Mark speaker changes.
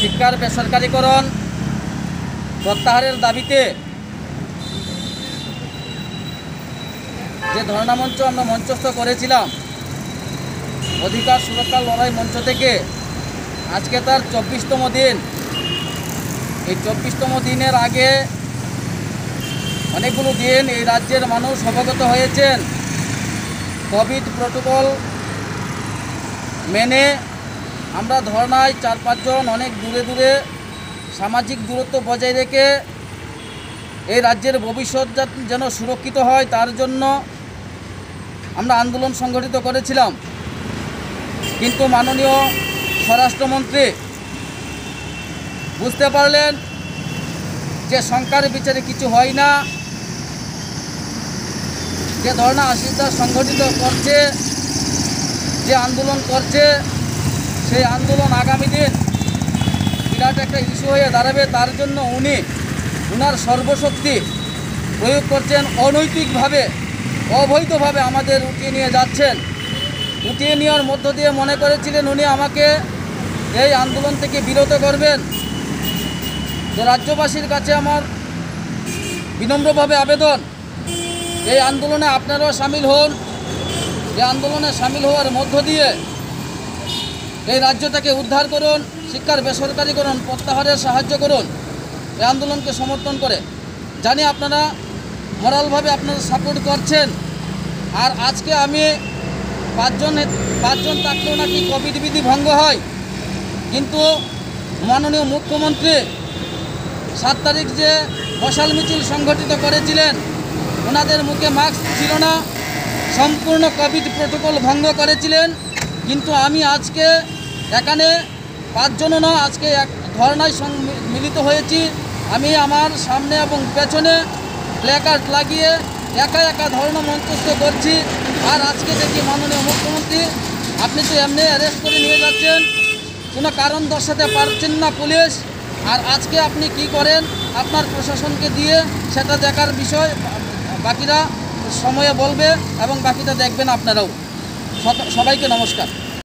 Speaker 1: শিক্ষার বেসরকারীকরণ প্রত্যাহারের দাবিতে যে ধর্ণা মঞ্চ আমরা মঞ্চস্থ করেছিলাম অধিকার সুরক্ষা লড়াই মঞ্চ থেকে, আজকে তার 24তম দিন। এই 24তম দিনের আগে অনেকগুলো দিন এই রাজ্যের মানুষ অবগত হয়েছেন কোভিড প্রোটোকল মেনে আমরা ধর্নায় 4-5 জন অনেক দূরে দূরে সামাজিক দূরত্ব বজায় রেখে এই রাজ্যের ভবিষ্যৎ যেন সুরক্ষিত হয় তার জন্য আমরা আন্দোলন সংগঠিত করেছিলাম। কিন্তু মাননীয় স্বরাষ্ট্রমন্ত্রী বুঝতে পারলেন যে সংখ্যার বিচারে কিছু হয় না, যে ধর্ণা আশিসদার সংগঠিত করছে, যে আন্দোলন করছে, সেই আন্দোলন আগামী দিন বিরাট একটা ইস্যু হয়ে দাঁড়াবে। তার জন্য উনার সর্বশক্তি প্রয়োগ করছেন, অনৈতিকভাবে অবৈধভাবে আমাদের উঠিয়ে নিয়ে যাচ্ছেন। উঠিয়ে নেওয়ার মধ্য দিয়ে মনে করেছিলেন উনি আমাকে এই আন্দোলন থেকে বিরত করবেন। তো রাজ্যবাসীর কাছে আমার বিনম্রভাবে আবেদন, এই আন্দোলনে আপনারাও সামিল হন। এই আন্দোলনে সামিল হওয়ার মধ্য দিয়ে এই রাজ্যটাকে উদ্ধার করুন, শিক্ষার বেসরকারীকরণ প্রত্যাহারে সাহায্য করুন। এই আন্দোলনকে সমর্থন করে জানি আপনারা মোরালভাবে আপনারা সাপোর্ট করছেন। আর আজকে আমি পাঁচজন থাকলেও নাকি কোভিড বিধি ভঙ্গ হয়, কিন্তু মাননীয় মুখ্যমন্ত্রী 7 তারিখ যে মশাল মিছিল সংগঠিত করেছিলেন, ওনাদের মুখে মাস্ক ছিল না, সম্পূর্ণ কোভিড প্রোটোকল ভঙ্গ করেছিলেন। কিন্তু আমি আজকে এখানে 5 জনও না, আজকে এক ধর্নায় মিলিত হয়েছি। আমি আমার সামনে এবং পেছনে প্ল্যাকার্ড লাগিয়ে একা একা ধর্ণা মঞ্চস্থ করছি। আর আজকে দেখি মাননীয় মুখ্যমন্ত্রী আপনি তো এমনি অ্যারেস্ট করে নিয়ে যাচ্ছেন, কোনো কারণ দর্শাতে পারছেন না পুলিশ। আর আজকে আপনি কি করেন আপনার প্রশাসনকে দিয়ে সেটা দেখার বিষয় বাকিরা সময়ে বলবে এবং বাকিটা দেখবেন আপনারাও। সবাইকে নমস্কার।